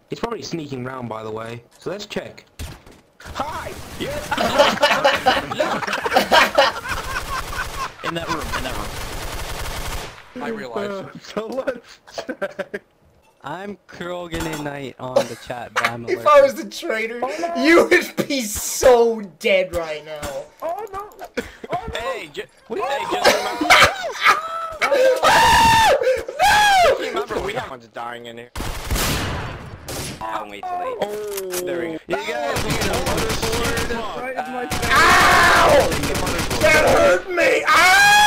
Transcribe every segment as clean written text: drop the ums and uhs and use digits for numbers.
He's probably sneaking round, by the way. So let's check. Hi! Yes! In that room, I realize. So let's check. I'm Krogan Knight on the chat, but I'm If I was the traitor, you would be so dead right now. Oh no! Oh no! Hey, just remember, we have ones dying in here. Oh, wait till late. Oh! There we go. You guys need a motherboard right in my face. Ow! That hurt me! Ow!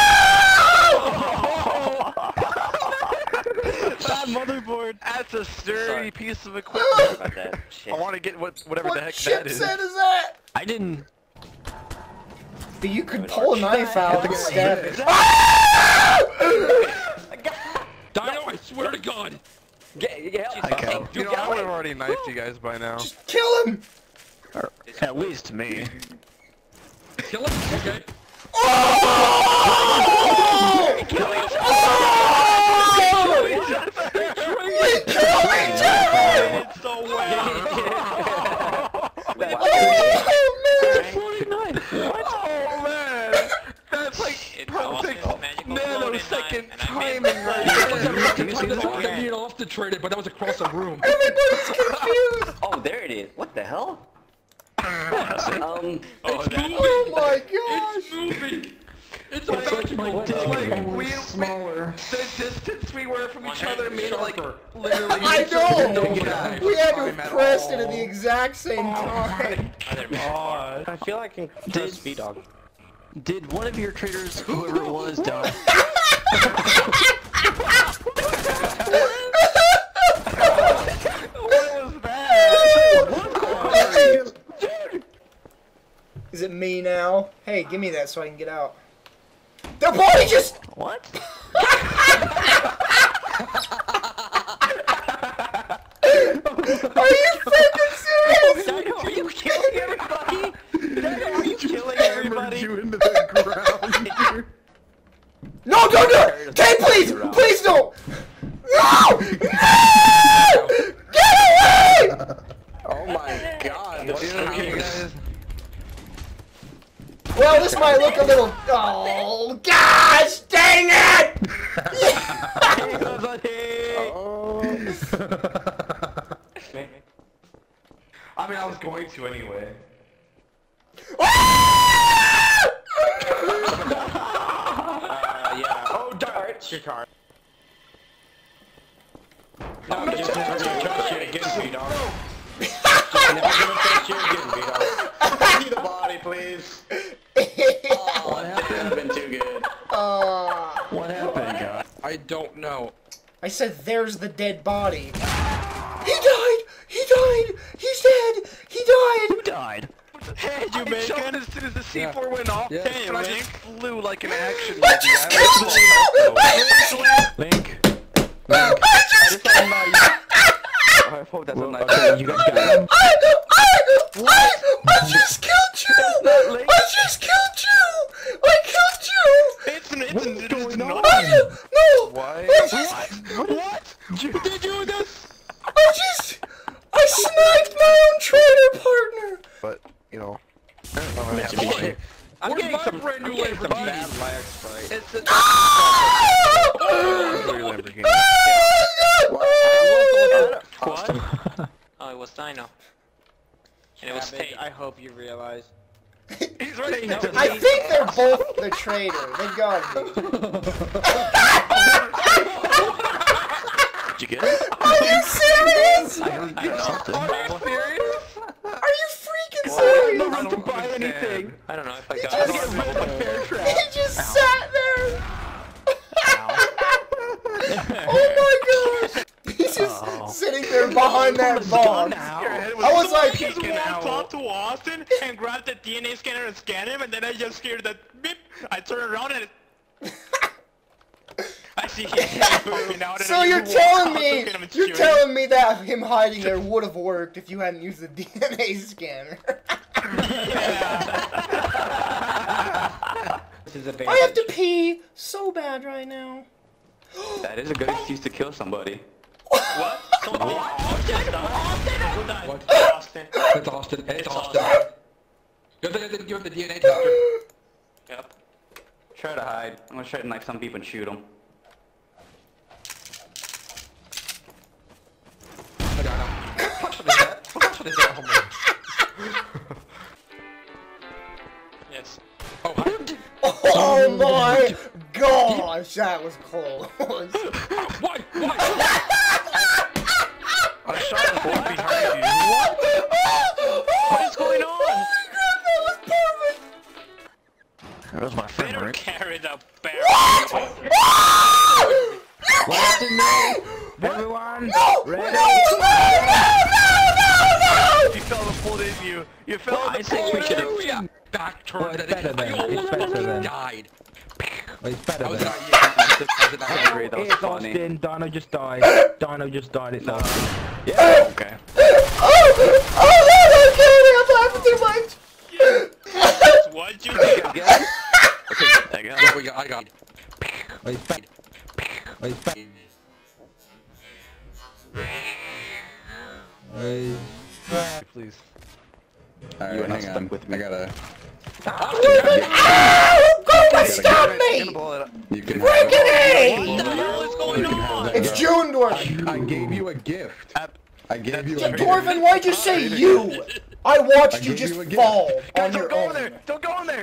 That motherboard. That's a sturdy piece of equipment. I want to get whatever What the heck that is. chipset is that? I didn't. But you could pull a knife out and stab it. Dino, I swear to God! You know, I would have already knifed you guys by now. Just kill him! At least me. Kill him, okay? It's so wet. Oh man! That's like perfect nanosecond timing right I need off the trade it, but that was across the room. Everybody's confused! Oh, there it is. What the hell? Oh my gosh! It's moving! It's It's like my dick, like, only smaller. The distance we were from each other made it like literally. I know! Yeah. We had to have pressed it at the exact same time. I feel like I can Did- speed dog. Did one of your traitors, whoever it was, die? What was that? Is it me now? Hey, give me that so I can get out. The body just... What? Are you freaking serious? Dino, are you killing everybody? Dino, are you killing everybody? You into the ground. No, don't do it! Kay, please! Please don't! No! No! Get away! Oh my god. Okay, guys. Well, this might look a little... Oh, gosh! Dang it! I mean, I was going to anyway. Yeah. Oh, darts. Your car. No, just trust you against me, dog. Just never gonna trust you again, B-dog. Give me the body, please. Oh, that could have been too good. What happened, guys? I don't know. I said, there's the dead body. He died! He died! He's dead! He died! Who died? Hey, you make it as soon as the C4 went off, Yeah. and I just flew like an action I just killed you! Link. I just killed you! I hope that's a nice. Okay, you guys got him. I just killed you! I just killed you! I killed you! It's No! What? What? Did you do this? I sniped my own traitor partner! But, you know. I'm getting some brand new some Lamborghini. bad lag spike. It's a Lamborghini. What? Oh, it was Dino. And it was Tate. I hope you realize. He's right. I think they're both the traitor. They gotta be. Did you get it? Are you serious? I heard something. Are you serious? Are you freaking serious? I don't buy anything. I don't know if I He got just, it. he just sat there. Oh my gosh. He's just sitting there behind that bomb. I was like, He just walked up to Austin and grabbed the DNA scanner and scanned him, and then I just heard that beep. I turned around and I see him moving out. so you're telling me that him hiding there would have worked if you hadn't used the DNA scanner. I have to pee so bad right now. That is a good excuse to kill somebody. What? It's Austin. It's Austin. You're the DNA tester. Yep. Try to hide. I'm gonna try to knife some people and shoot them. I got him. Punch his head. Punch his head, homie. Yes. Oh, hi. Oh my gosh, that was close. Why? I shot him from behind you. What is going on? That was perfect. That was my friend, Better right? carry the barrel. What's in there? Everyone? No! Ready? You felt the bullet in you. You felt I the think we bullet should in have. you. Back Well, turned. it's better then. It's better then. Died. Well, it's better I was then. not. I did not agree. That was It's funny. Austin. Dino just died. Dino just died. It's Austin. Yeah. Okay. Oh no, I'm kidding. I'm laughing too much. What you think? Again? Okay. Yeah, we got. I got. Well, it's better. Well, it's better. Please. Alright, You are not hang stuck on. with me. I gotta. Ow! Go stop me! You can Break have it What the hell is going on? It's June, Dwarf. I gave you a gift. I gave you a gift. Dwarven, why'd you say you? I watched you gave just you a gift. fall on Guys, your don't go own. in there. Don't go in there.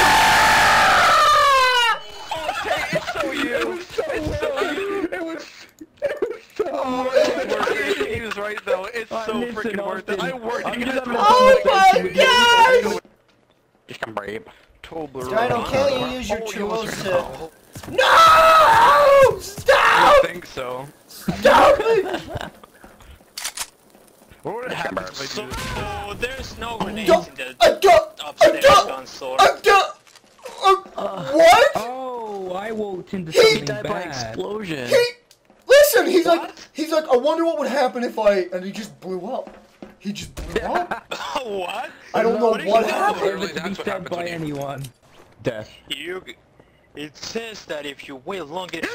Ah! It's so you. It's so you. It was so Oh, it's worth it. He was right though. It's so Listen, freaking worth it. I Austin. worked. I'm You just guys having a Oh my conversation with gosh! Just come brave. Dino, can't you use your tools to... No! I Stop! think so. Stop me! What would happen if I So do this? there's no grenades Duck! in the A duck! A upstairs duck! console. A duck! What? Oh, I walked into He something died bad. Explosion. Listen, he's like, I wonder what would happen if and he just blew up. He just blew up? What? I don't know What what is happened. Never to be That's what said happens by when you- anyone. Death. It says that if you wait long enough.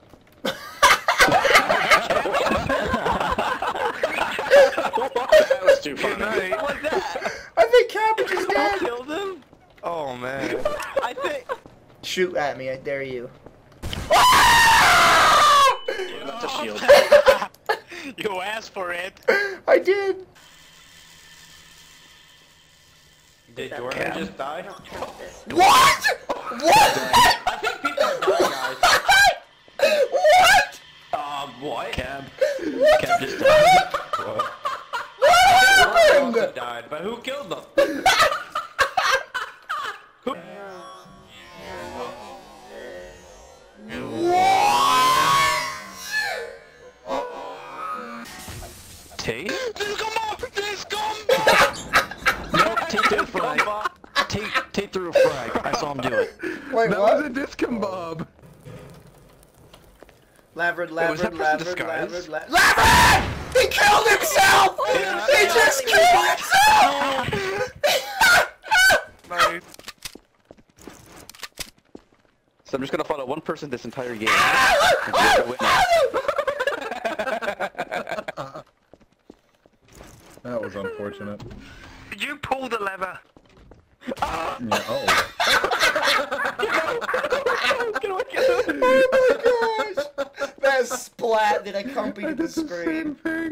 That was too funny. What's that? I think Cabbage is dead. Killed him? Oh man. I think. Shoot at me, I dare you. That's a shield. You asked for it. I did. Did Jordan just die? What? What? I think people are dying, guys. What? What? Cab. What? Cab just died. What happened? Died, but who killed them? Tate? This come up! This come back! No, Tate threw a frag. Tate threw a frag. I saw him do it. Wait, That what? was a discombob. Lavrid, was that person disguised? Lavrid! He killed himself! He just killed himself! Nice. So I'm just gonna follow one person this entire game. As a witness. That was unfortunate. Did you pull the lever? Yeah, oh. Oh my gosh! That splat that accompanied the scream.